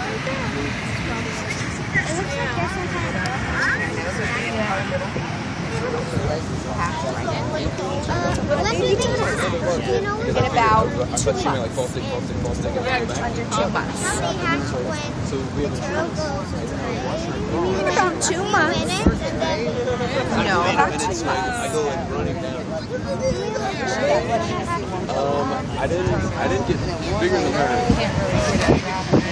In about 2 months. Under 2 months. In about 2 months. No, about 2 months. I didn't get bigger than her.